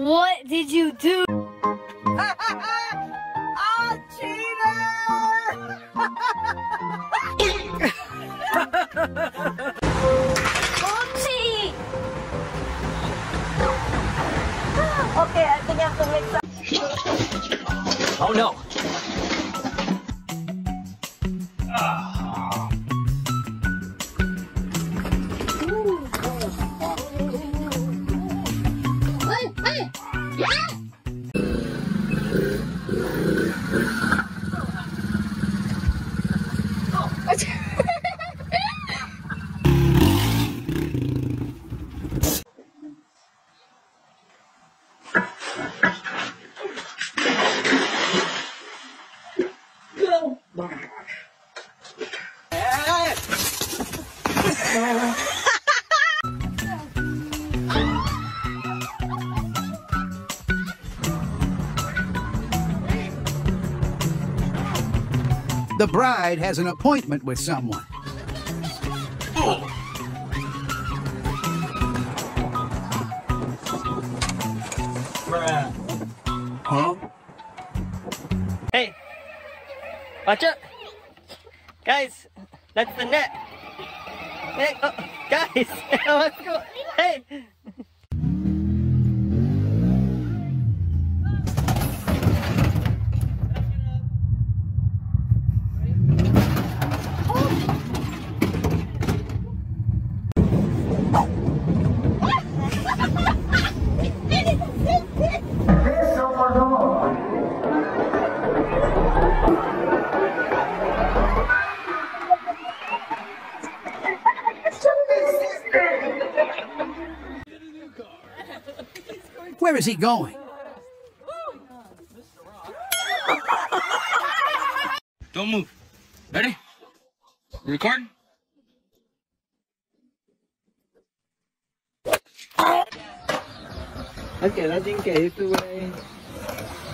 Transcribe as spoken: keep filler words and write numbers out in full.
What did you do? Oh, cheater! Oopsie! Okay, I think I have to make some. Oh no! The bride has an appointment with someone. Huh? Hey! Watch out! Guys! That's the net! Hey! Oh, guys! Let's go! Hey! Where is he going? Don't move. Ready? Record? Anh kể ra chính kể YouTube đây.